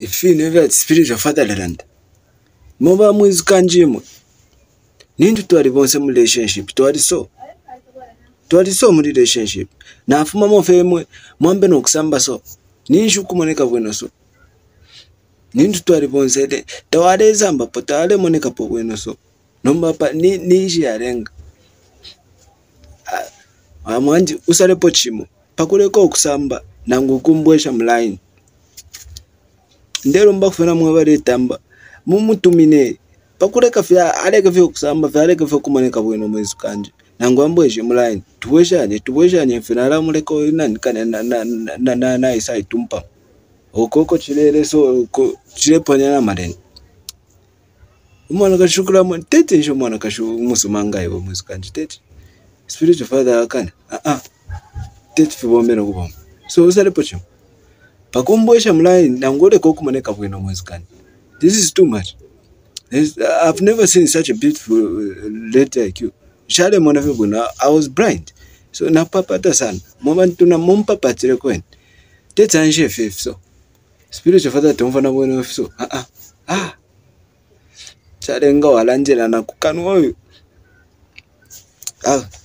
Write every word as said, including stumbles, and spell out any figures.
If you never spiritual fatherland. Moba Mwizukanji mwe. Nindu twali bonse mu relationship. Twali so. Twali so mu relationship. Na afuma mofe mwe. Mwambe no kusamba so. Ninshu kumoneka bweno so. Nindu twali bonse de. Tawale zamba po tawale moneka po bweno so. Nomba pa ni nishi yarenga. Amwanji usale po chimo. Pakuleko okusamba. Nangu kumbwesha mline. Ndero mba kufena mwebale tamba. Mumutumine. Pakuleka fya aleka fya okusamba. Fya aleka fya kumoneka bweno Mwizukanji. Nangu ambweshe mline. Tuweshanye. Tuweshanye. Finala muleko nani kane na na na na na na isa itumpa. Okoko chilele so chile ponyana mareni. Umwana kashukula mwana. Tete nisho mwana kashu musumanga iwo Mwizukanji. Tete. Spiritual father akane. Ah ah. Tete fibombe no kubomba. So usale pochimo. Pakumbwesha mline nangole koku maneka bwino Mwizukanji. This is too much. This, uh, I've never seen such a beautiful uh, lady like you. Shale mwana fibuna. I was blind. So na papa ta sana. Mwa tuna mumpa patire kwen. Tete anje fifth so. Spiritual father tumfana bwino so. Ah ah. Ah. Shale nga walanjela na kukanu oyu. Ah.